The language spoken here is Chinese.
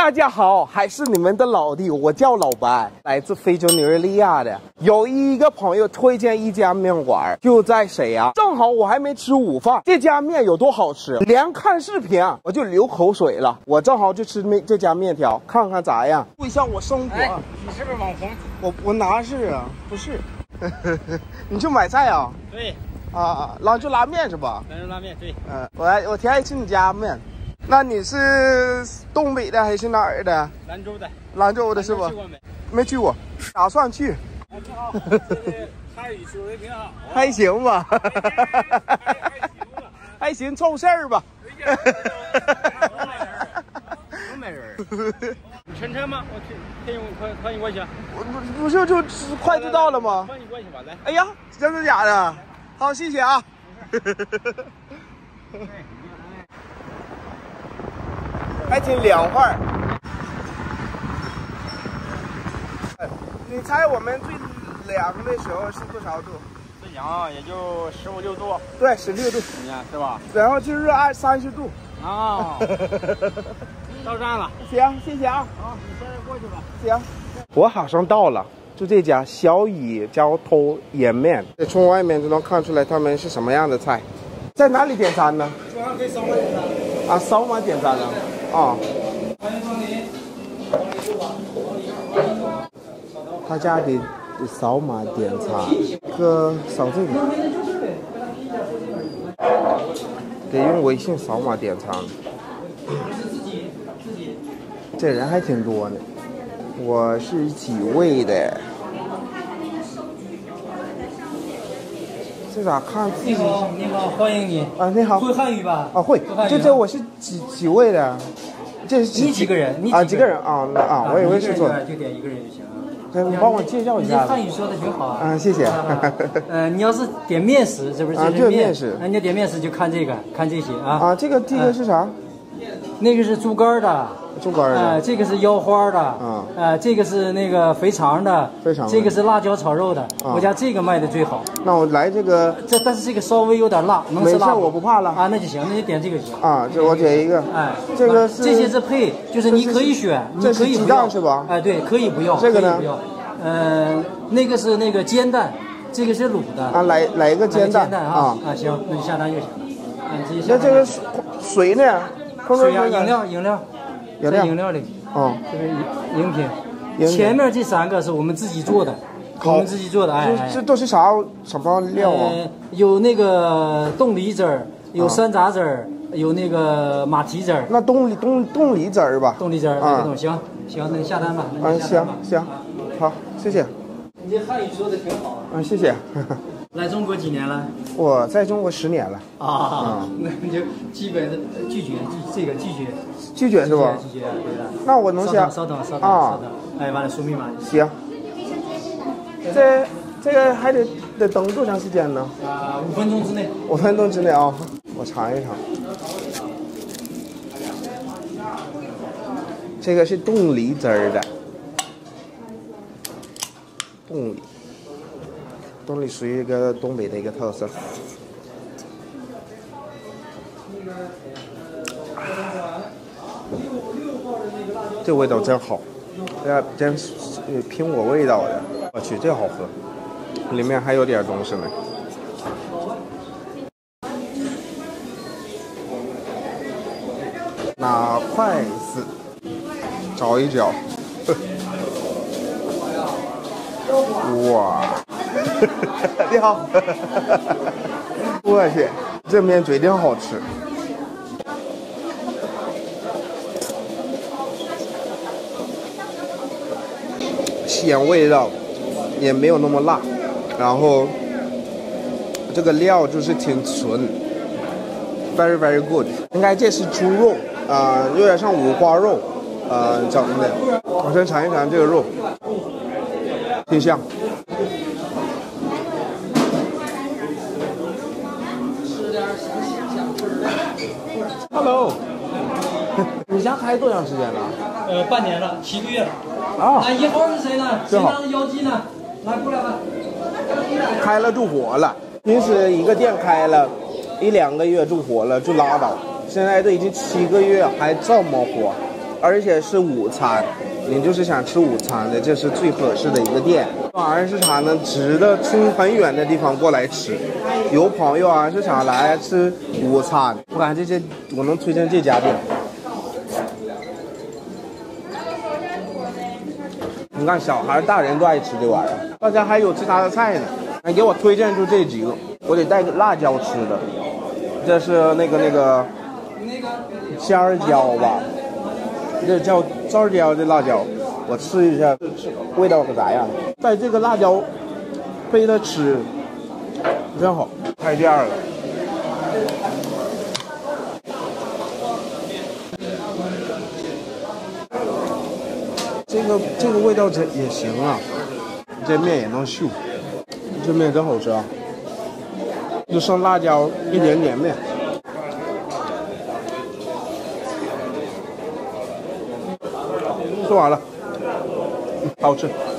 大家好，还是你们的老弟，我叫老白，来自非洲尼日利亚的。有一个朋友推荐一家面馆，就在沈阳，正好我还没吃午饭。这家面有多好吃，连看视频我就流口水了。我正好就吃这家面条，看看咋样，过一下我生活。 你是不是网红？ 我哪是啊？不是。你去买菜啊？ 对。 兰州拉面是吧？ 兰州拉面对。 我挺爱吃你家面。那你是东北的还是哪儿的？ 兰州的。兰州的是吧？ 去过没？ 没去过，打算去。 挺好。汉语说的挺好。 还行吧。还行，凑事儿吧。 东北人。你乘车吗？我可以用快运过去啊。 不是就快就到了吗？ 快运过去吧，来。 哎呀，真的假的？好，谢谢啊。还挺凉快。你猜我们最凉的时候是多少度？ 最凉也就15、6度。 对，16度。 你看是吧？ 然后就是30度。 啊。到站了。 行，谢谢啊。 好，你现在过去吧。 行。我好像到了，就这家小乙浇头盐面，从外面就能看出来他们是什么样的菜。在哪里点餐呢？ 桌上可以扫码点餐。 啊，扫码点餐呢？啊。 欢迎光临。 他家得扫码点餐，扫这个，得用微信扫码点餐。这人还挺多呢。我是几位的？这咋看自己？ 你好，你好，欢迎你。 啊，你好。 会汉语吧？ 啊，会。这我是几位的？这是你几个人？ 啊，几个人啊？我以为是错。 就点一个人就行啊。 你帮我介绍一下。 你汉语说的挺好啊。 谢谢。 你要是点面食，这不是就是面食？你要点面食就看这个，看这些啊。 啊，这个是啥？ 那个是猪肝的。猪肝的。这个是腰花的。这个是那个肥肠的。这个是辣椒炒肉的。我家这个卖的最好。 那我来这个。 但是这个稍微有点辣，能吃辣。 没事，我不怕辣。 啊，那就行，那就点这个就行。 啊，这我点一个。这个是。 这些是配，就是你可以选，你可以不要。 鸡蛋是吧？ 对，可以不要。 这个呢？ 那个是那个煎蛋，这个是卤的。 啊，来一个煎蛋啊。行，那就下单就行了。 那这个水呢？ 水啊，饮料里。 哦， 这个饮品。前面这3个是我们自己做的，这都是什么料啊？ 有那个冻梨汁儿，有山楂汁儿，有那个马蹄汁儿。 那冻梨汁儿吧？ 冻梨汁儿啊，行，那你下单吧。 行，好，谢谢。 你这汉语说的挺好啊。谢谢。 来中国几年了？ 我在中国10年了。 那你就基本的拒绝是吧？拒绝，对的。 那我能想。 稍等。完了输密码。 行。这个还得等多长时间呢 ？5分钟之内。 5分钟之内啊，我尝一尝。这个是冻梨汁儿的。冻梨属于一个东北的一个特色。这味道真好，真是苹果味道的。我去，这好喝，里面还有点东西呢。拿筷子找一找。哇，你好，我去，这面嘴真好吃。咸味道也没有那么辣，然后这个料就是挺纯 ，very very good。应该这是猪肉有点像五花肉整的。我先尝一尝这个肉，挺香。Hello， 你家开多长时间了？ 半年了，7个月了。 啊 ，1号是谁呢？谁拿的腰鸡呢？来过来吧。 开了就火了，平时一个店开了1、2个月就火了就拉倒，现在都已经7个月还这么火， 而且是午餐，你就是想吃午餐的，这是最合适的一个店。二市场呢，值得从很远的地方过来吃。有朋友啊是想来吃午餐，我感觉我能推荐这家店。你看，小孩、大人都爱吃这玩意儿。大家还有其他的菜呢，还给我推荐就这几个，我得带个辣椒吃的。这是那个尖儿椒吧，这叫尖儿椒的辣椒，我吃一下，味道可咋样？带这个辣椒配着吃，真好。还有第二个，这个味道也行啊，这面也能秀，这面真好吃啊！就剩辣椒一点点面，吃完了，好吃。